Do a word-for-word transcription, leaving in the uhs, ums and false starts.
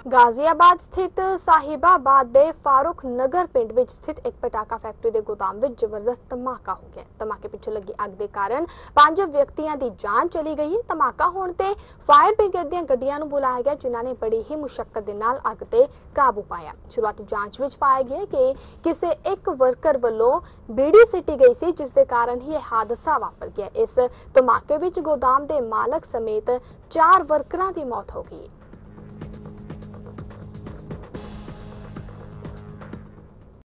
गाजियाबाद स्थित साहिबाबाद ਦੇ ਫਾਰੂਕ ਨਗਰ ਪਿੰਡ ਵਿੱਚ ਸਥਿਤ ਇੱਕ ਪਟਾਕਾ ਫੈਕਟਰੀ ਦੇ ਗੋਦਾਮ ਵਿੱਚ ਜ਼ਬਰਦਸਤ ਧਮਾਕਾ ਹੋ ਗਿਆ। ਧਮਾਕੇ ਪਿੱਛੇ ਲੱਗੀ ਅੱਗ ਦੇ ਕਾਰਨ ਪੰਜ ਵਿਅਕਤੀਆਂ ਦੀ ਜਾਨ ਚਲੀ ਗਈ ਹੈ। ਧਮਾਕਾ ਹੋਣ ਤੇ ਫਾਇਰ ਬ੍ਰਿਗੇਡ ਦੀਆਂ ਗੱਡੀਆਂ ਨੂੰ ਬੁਲਾਇਆ ਗਿਆ, ਜਿਨ੍ਹਾਂ ਨੇ ਬੜੀ ਹੀ ਮੁਸ਼ੱਕਤ ਦੇ ਨਾਲ ਅੱਗ ਤੇ ਕਾਬੂ ਪਾਇਆ। ਸ਼ੁਰੂਆਤੀ ਜਾਂਚ ਵਿੱਚ ਪਾਇਆ ਗਿਆ ਕਿ ਕਿਸੇ ਇੱਕ ਵਰਕਰ ਵੱਲੋਂ ਬੀੜੀ ਸਿੱਟੀ ਗਈ ਸੀ, ਜਿਸ ਦੇ ਕਾਰਨ ਹੀ ਇਹ ਹਾਦਸਾ ਵਾਪਰ ਗਿਆ। ਇਸ ਧਮਾਕੇ ਵਿੱਚ ਗੋਦਾਮ ਦੇ ਮਾਲਕ ਸਮੇਤ ਚਾਰ ਵਰਕਰਾਂ ਦੀ ਮੌਤ ਹੋ ਗਈ।